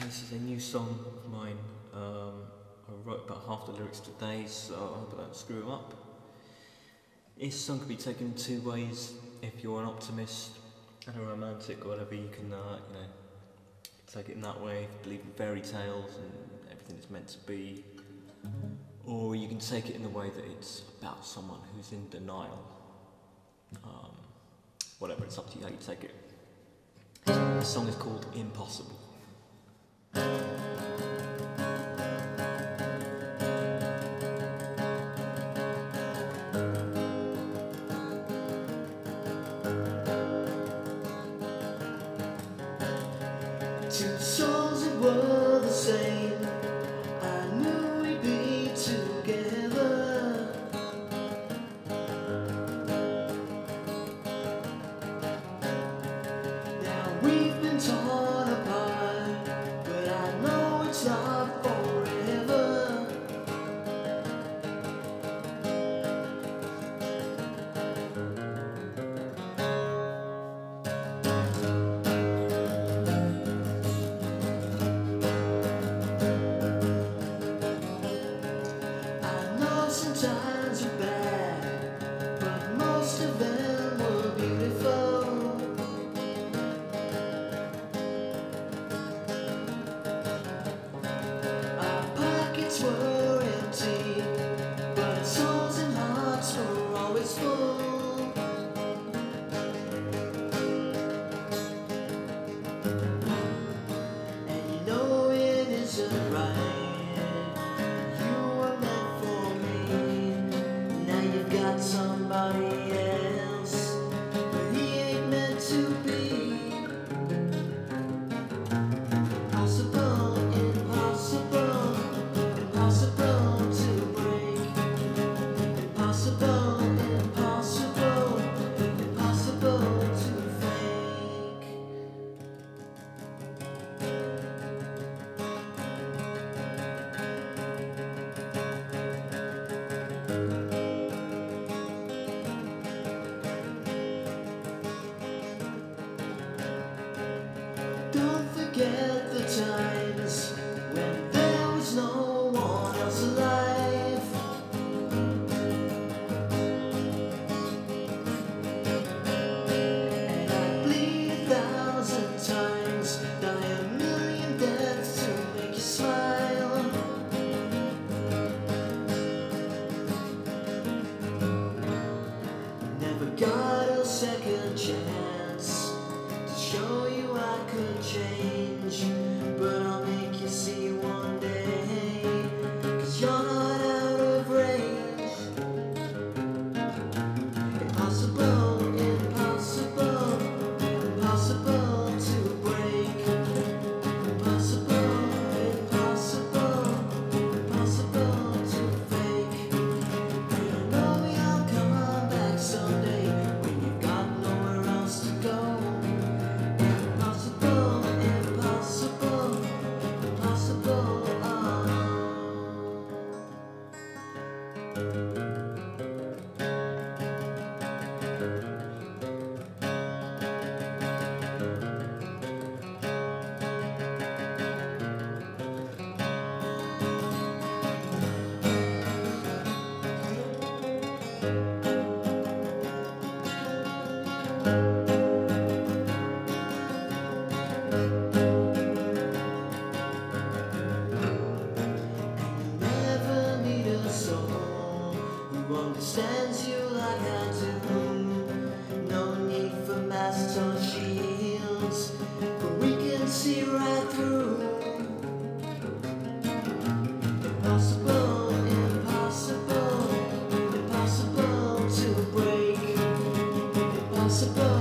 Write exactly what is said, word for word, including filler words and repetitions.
This is a new song of mine. Um, I wrote about half the lyrics today, so I hope I don't screw them up. This song can be taken in two ways. If you're an optimist and a romantic or whatever, you can uh, you know, take it in that way, believe in fairy tales and everything is meant to be. Or you can take it in the way that it's about someone who's in denial. Um, whatever, it's up to you how you take it. The song is called Impossible. Two souls that were the same, I knew we'd be together. Now we've been torn apart, but I know it's not forever. Sometimes are bad, but most of them were beautiful. Our pockets were empty, but souls and hearts were always full. And you know it isn't right. Somebody else, but he ain't meant to be. Impossible, impossible, impossible to break. Impossible, impossible, impossible to fake. Don't forget the times when there was no one else alive. And I'd bleed a thousand times, die a million deaths to make you smile. Never got a second chance to show you I could change, but I'll make you see one day, 'cause you're not out of range. Impossible, impossible, impossible to break. Impossible, impossible, impossible to fake. You know you'll come back someday when you've got nowhere else to go. Impossible, impossible, impossible. Who understands you like I do. No need for masks or shields, but we can see right through. Impossible, impossible, impossible to break. Impossible.